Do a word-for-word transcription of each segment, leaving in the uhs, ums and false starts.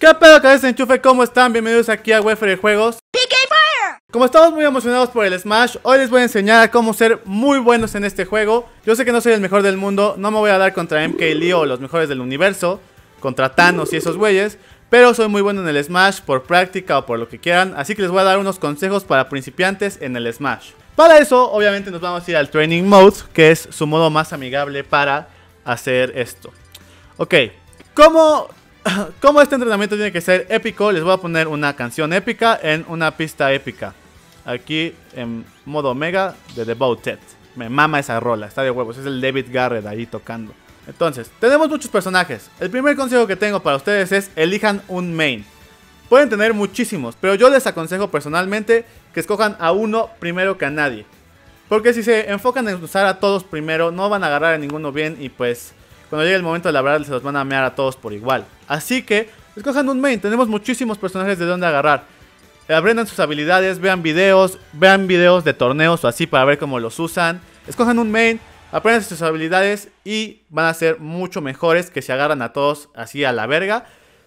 ¿Qué pedo, cabeza de enchufe? ¿Cómo están? Bienvenidos aquí a Wefer de Juegos. Como estamos muy emocionados por el Smash, hoy les voy a enseñar cómo ser muy buenos en este juego. Yo sé que no soy el mejor del mundo, no me voy a dar contra M K Lee o los mejores del universo, contra Thanos y esos güeyes, pero soy muy bueno en el Smash por práctica o por lo que quieran, así que les voy a dar unos consejos para principiantes en el Smash. Para eso, obviamente nos vamos a ir al Training Mode, que es su modo más amigable para hacer esto. Ok, ¿cómo... Como este entrenamiento tiene que ser épico, les voy a poner una canción épica en una pista épica. Aquí en modo Omega de Devoted. Me mama esa rola, está de huevos, es el David Garrett ahí tocando. Entonces, tenemos muchos personajes. El primer consejo que tengo para ustedes es elijan un main. Pueden tener muchísimos, pero yo les aconsejo personalmente que escojan a uno primero que a nadie. Porque si se enfocan en usar a todos primero, no van a agarrar a ninguno bien y pues... cuando llegue el momento de la verdad se los van a mear a todos por igual. Así que, escojan un main. Tenemos muchísimos personajes de donde agarrar. Aprendan sus habilidades, vean videos, vean videos de torneos o así para ver cómo los usan. Escojan un main, aprendan sus habilidades y van a ser mucho mejores que si agarran a todos así a la verga.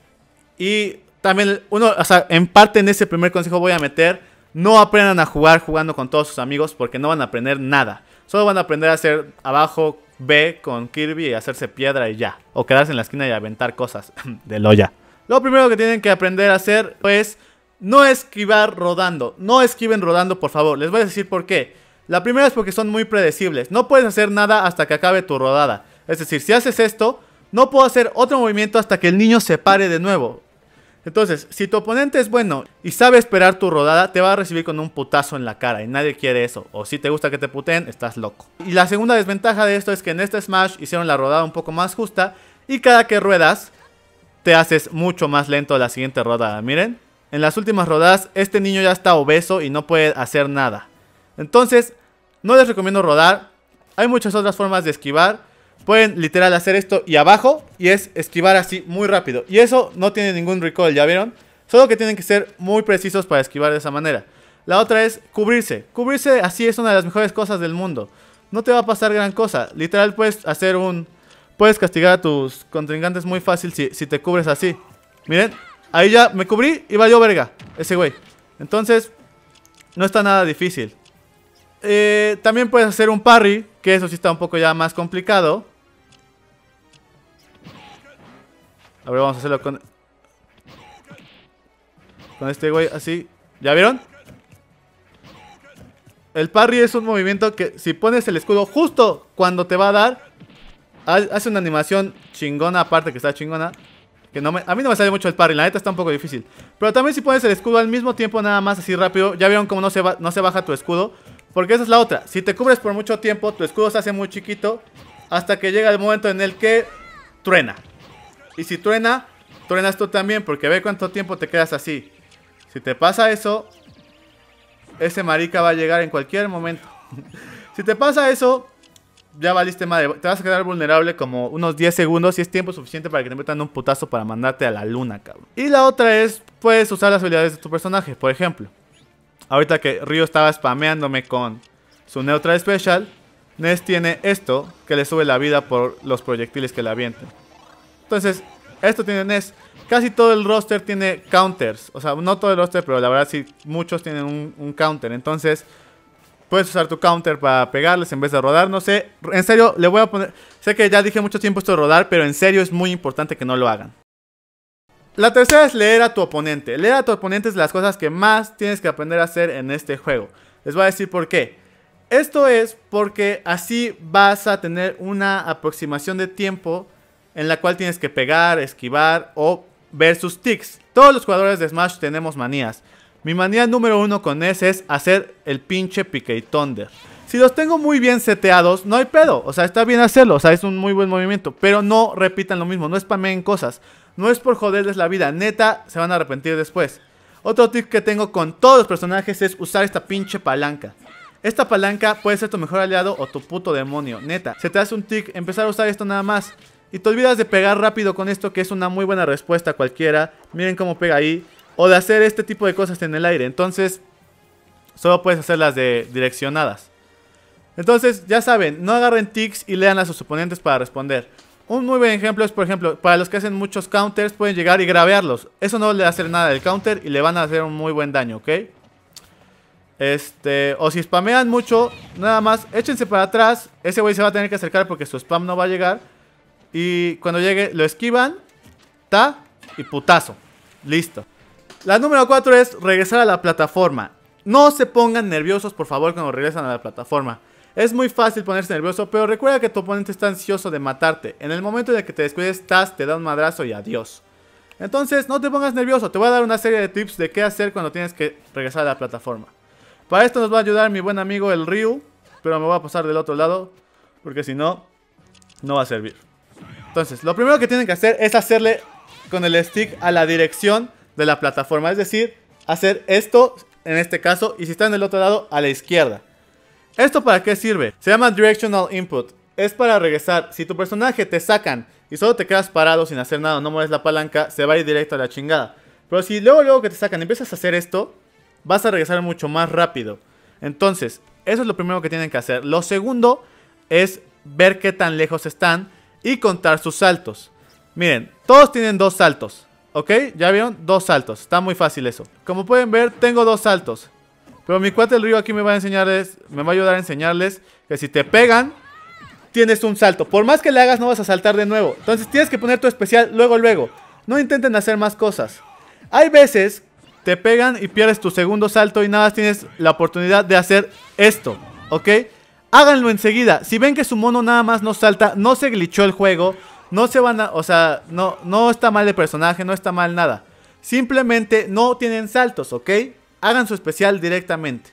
Y también, uno, o sea, en parte en ese primer consejo voy a meter, no aprendan a jugar jugando con todos sus amigos porque no van a aprender nada. Solo van a aprender a hacer abajo B con Kirby y hacerse piedra y ya. O quedarse en la esquina y aventar cosas de loya. Lo primero que tienen que aprender a hacer es no esquivar rodando. No esquiven rodando, por favor. Les voy a decir por qué. La primera es porque son muy predecibles. No puedes hacer nada hasta que acabe tu rodada. Es decir, si haces esto, no puedo hacer otro movimiento hasta que el niño se pare de nuevo. Entonces, si tu oponente es bueno y sabe esperar tu rodada, te va a recibir con un putazo en la cara y nadie quiere eso. O si te gusta que te puteen, estás loco. Y la segunda desventaja de esto es que en este Smash hicieron la rodada un poco más justa y cada que ruedas, te haces mucho más lento la siguiente rodada. Miren, en las últimas rodadas, este niño ya está obeso y no puede hacer nada. Entonces, no les recomiendo rodar. Hay muchas otras formas de esquivar. Pueden literal hacer esto y abajo y es esquivar así muy rápido. Y eso no tiene ningún recoil, ¿ya vieron? Solo que tienen que ser muy precisos para esquivar de esa manera. La otra es cubrirse. Cubrirse así es una de las mejores cosas del mundo. No te va a pasar gran cosa. Literal puedes hacer un... puedes castigar a tus contrincantes muy fácil si, si te cubres así. Miren, ahí ya me cubrí y valió verga ese güey. Entonces, no está nada difícil. Eh, también puedes hacer un parry, que eso sí está un poco ya más complicado. A ver, vamos a hacerlo con Con este güey así. ¿Ya vieron? El parry es un movimiento que si pones el escudo justo cuando te va a dar, hace una animación chingona, aparte que está chingona. Que no me, a mí no me sale mucho el parry, la neta está un poco difícil. Pero también si pones el escudo al mismo tiempo, nada más así rápido. ¿Ya vieron cómo no se, va, no se baja tu escudo? Porque esa es la otra. Si te cubres por mucho tiempo, tu escudo se hace muy chiquito hasta que llega el momento en el que truena. Y si truena, truenas tú también, porque ve cuánto tiempo te quedas así. Si te pasa eso, ese marica va a llegar en cualquier momento. Si te pasa eso, ya valiste madre. Te vas a quedar vulnerable como unos diez segundos y es tiempo suficiente para que te metan un putazo para mandarte a la luna, cabrón. Y la otra es, puedes usar las habilidades de tu personaje. Por ejemplo, ahorita que Ryo estaba spameándome con su Neutral Special, Ness tiene esto que le sube la vida por los proyectiles que le avienten. Entonces, esto tiene Ness. Casi todo el roster tiene counters. O sea, no todo el roster, pero la verdad sí, muchos tienen un, un counter. Entonces, puedes usar tu counter para pegarles en vez de rodar. No sé, en serio, le voy a poner... Sé que ya dije mucho tiempo esto de rodar, pero en serio es muy importante que no lo hagan. La tercera es leer a tu oponente. Leer a tu oponente es de las cosas que más tienes que aprender a hacer en este juego. Les voy a decir por qué. Esto es porque así vas a tener una aproximación de tiempo en la cual tienes que pegar, esquivar o ver sus ticks. Todos los jugadores de Smash tenemos manías. Mi manía número uno con ese es hacer el pinche Pique Thunder. Si los tengo muy bien seteados, no hay pedo. O sea, está bien hacerlo. O sea, es un muy buen movimiento. Pero no repitan lo mismo. No spameen cosas. No es por joderles la vida. Neta, se van a arrepentir después. Otro tip que tengo con todos los personajes es usar esta pinche palanca. Esta palanca puede ser tu mejor aliado o tu puto demonio. Neta, se te hace un tic empezar a usar esto nada más. Y te olvidas de pegar rápido con esto, que es una muy buena respuesta a cualquiera. Miren cómo pega ahí. O de hacer este tipo de cosas en el aire. Entonces, solo puedes hacerlas de direccionadas. Entonces, ya saben, no agarren tics y lean a sus oponentes para responder. Un muy buen ejemplo es, por ejemplo, para los que hacen muchos counters, pueden llegar y gravearlos. Eso no le va a hacer nada del counter y le van a hacer un muy buen daño, ¿ok? Este, o si spamean mucho, nada más, échense para atrás. Ese güey se va a tener que acercar porque su spam no va a llegar. Y cuando llegue, lo esquivan, ta, y putazo. Listo. La número cuatro es regresar a la plataforma. No se pongan nerviosos, por favor, cuando regresan a la plataforma. Es muy fácil ponerse nervioso, pero recuerda que tu oponente está ansioso de matarte. En el momento en el que te descuides, Taz te da un madrazo y adiós. Entonces, no te pongas nervioso. Te voy a dar una serie de tips de qué hacer cuando tienes que regresar a la plataforma. Para esto nos va a ayudar mi buen amigo el Ryu, pero me voy a pasar del otro lado, porque si no, no va a servir. Entonces, lo primero que tienen que hacer es hacerle con el stick a la dirección de la plataforma. Es decir, hacer esto, en este caso, y si están del otro lado, a la izquierda. ¿Esto para qué sirve? Se llama Directional Input. Es para regresar. Si tu personaje te sacan y solo te quedas parado sin hacer nada, no mueves la palanca, se va a ir directo a la chingada. Pero si luego luego que te sacan empiezas a hacer esto, vas a regresar mucho más rápido. Entonces, eso es lo primero que tienen que hacer. Lo segundo es ver qué tan lejos están y contar sus saltos. Miren, todos tienen dos saltos, ¿ok? ¿Ya vieron? Dos saltos. Está muy fácil eso. Como pueden ver, tengo dos saltos. Pero mi cuate el Ryu aquí me va a enseñarles, me va a ayudar a enseñarles que si te pegan, tienes un salto. Por más que le hagas, no vas a saltar de nuevo. Entonces tienes que poner tu especial luego, luego. No intenten hacer más cosas. Hay veces te pegan y pierdes tu segundo salto y nada más tienes la oportunidad de hacer esto, ¿ok? Háganlo enseguida. Si ven que su mono nada más no salta, no se glitchó el juego, no se van a, o sea, no, no está mal el personaje, no está mal nada. Simplemente no tienen saltos, ¿ok? Hagan su especial directamente.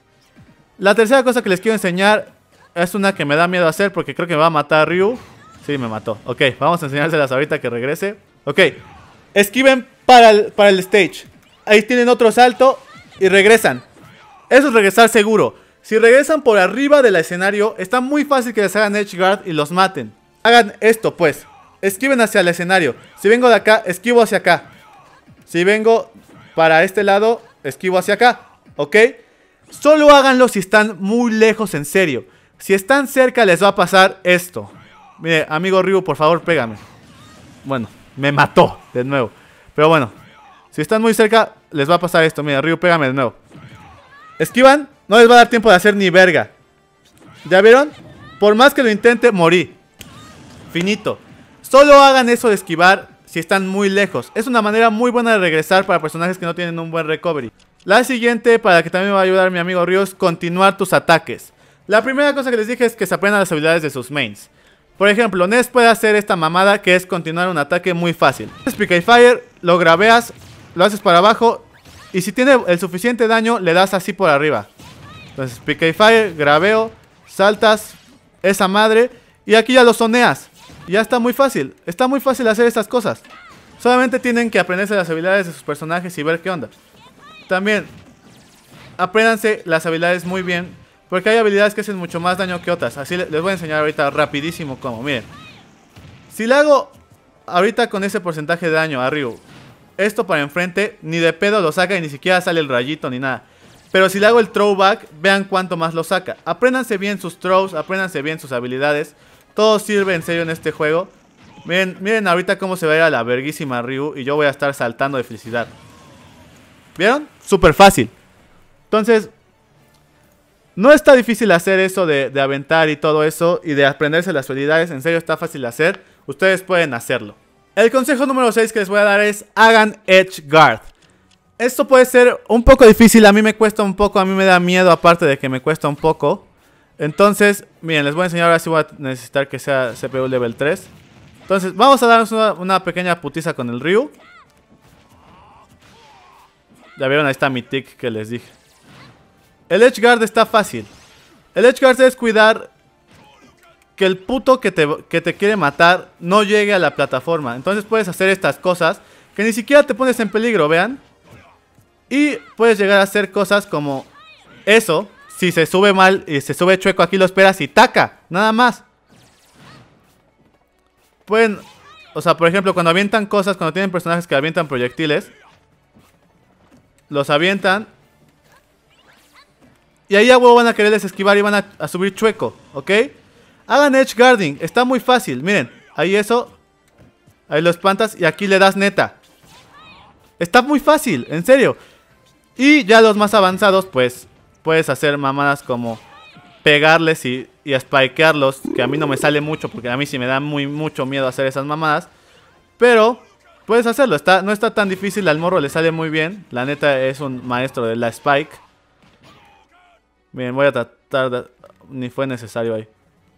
La tercera cosa que les quiero enseñar es una que me da miedo hacer porque creo que me va a matar Ryu. Sí, me mató. Ok, vamos a enseñárselas ahorita que regrese. Ok, esquiven para el, para el stage. Ahí tienen otro salto y regresan. Eso es regresar seguro. Si regresan por arriba del escenario, está muy fácil que les hagan edge guard y los maten. Hagan esto pues. Esquiven hacia el escenario. Si vengo de acá, esquivo hacia acá. Si vengo para este lado, esquivo hacia acá, ¿ok? Solo háganlo si están muy lejos, en serio. Si están cerca les va a pasar esto. Mire, amigo Ryu, por favor, pégame. Bueno, me mató de nuevo. Pero bueno, si están muy cerca les va a pasar esto. Mira, Ryu, pégame de nuevo. Esquivan, no les va a dar tiempo de hacer ni verga. ¿Ya vieron? Por más que lo intente, morí. Finito. Solo hagan eso de esquivar si están muy lejos. Es una manera muy buena de regresar para personajes que no tienen un buen recovery. La siguiente, para que también me va a ayudar mi amigo Ryu, es continuar tus ataques. La primera cosa que les dije es que se aprendan las habilidades de sus mains. Por ejemplo, Ness puede hacer esta mamada que es continuar un ataque muy fácil. Speak Fire, lo graveas, lo haces para abajo y si tiene el suficiente daño le das así por arriba. Entonces Speak Fire, graveo, saltas esa madre y aquí ya lo zoneas. Ya está muy fácil, está muy fácil hacer estas cosas. Solamente tienen que aprenderse las habilidades de sus personajes y ver qué onda. También, apréndanse las habilidades muy bien, porque hay habilidades que hacen mucho más daño que otras. Así les voy a enseñar ahorita rapidísimo cómo. Miren, si le hago ahorita con ese porcentaje de daño a Ryu, esto para enfrente, ni de pedo lo saca y ni siquiera sale el rayito ni nada. Pero si le hago el throwback, vean cuánto más lo saca. Apréndanse bien sus throws, apréndanse bien sus habilidades. Todo sirve en serio en este juego. Miren, miren ahorita cómo se va a ir a la verguísima Ryu y yo voy a estar saltando de felicidad. ¿Vieron? Súper fácil. Entonces, no está difícil hacer eso de, de aventar y todo eso y de aprenderse las habilidades. En serio está fácil de hacer. Ustedes pueden hacerlo. El consejo número seis que les voy a dar es hagan edge guard. Esto puede ser un poco difícil, a mí me cuesta un poco, a mí me da miedo aparte de que me cuesta un poco. Entonces, miren, les voy a enseñar, ahora sí voy a necesitar que sea C P U level tres. Entonces, vamos a darnos una, una pequeña putiza con el Ryu. Ya vieron, ahí está mi tick que les dije. El edge guard está fácil. El edge guard es cuidar que el puto que te, que te quiere matar no llegue a la plataforma. Entonces puedes hacer estas cosas que ni siquiera te pones en peligro, vean. Y puedes llegar a hacer cosas como eso. Si se sube mal y se sube chueco, aquí lo esperas y taca, nada más. Pueden, o sea, por ejemplo, cuando avientan cosas, cuando tienen personajes que avientan proyectiles, los avientan y ahí a huevo van a quererles esquivar y van a, a subir chueco, ¿ok? Hagan edge guarding, está muy fácil, miren, ahí eso, Ahí lo espantas y aquí le das neta. Está muy fácil, en serio. Y ya los más avanzados, pues puedes hacer mamadas como pegarles y, y spikearlos, que a mí no me sale mucho porque a mí sí me da muy mucho miedo hacer esas mamadas. Pero puedes hacerlo, está, no está tan difícil, al morro le sale muy bien. La neta es un maestro de la spike. Bien, voy a tratar de... Ni fue necesario ahí.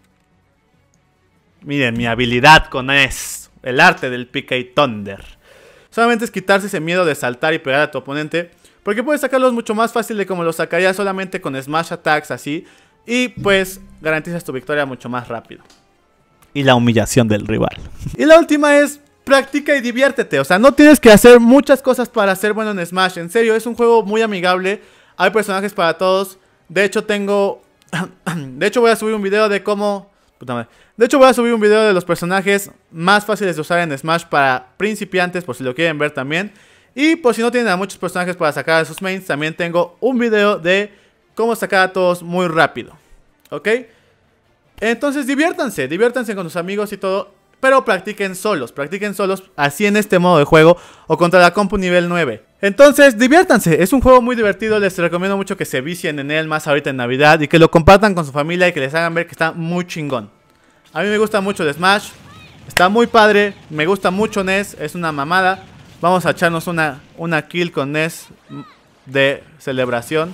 Miren mi habilidad con es el arte del P K Thunder. Solamente es quitarse ese miedo de saltar y pegar a tu oponente, porque puedes sacarlos mucho más fácil de como los sacarías solamente con smash attacks así. Y pues garantizas tu victoria mucho más rápido. Y la humillación del rival. Y la última es: practica y diviértete. O sea, no tienes que hacer muchas cosas para ser bueno en Smash. En serio, es un juego muy amigable. Hay personajes para todos. De hecho tengo... De hecho voy a subir un video de cómo... Puta madre. De hecho voy a subir un video de los personajes más fáciles de usar en Smash para principiantes, por si lo quieren ver también. Y por si no tienen a muchos personajes para sacar a sus mains, también tengo un video de cómo sacar a todos muy rápido. ¿Ok? Entonces diviértanse, diviértanse con sus amigos y todo. Pero practiquen solos, practiquen solos así en este modo de juego o contra la compu nivel nueve. Entonces diviértanse, es un juego muy divertido, les recomiendo mucho que se vicien en él más ahorita en Navidad. Y que lo compartan con su familia y que les hagan ver que está muy chingón. A mí me gusta mucho el Smash, está muy padre, me gusta mucho N E S, es una mamada. Vamos a echarnos una, una kill con N E S de celebración.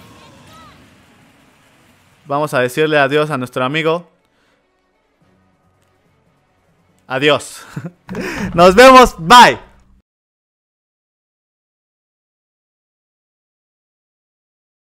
Vamos a decirle adiós a nuestro amigo. Adiós. Nos vemos. Bye.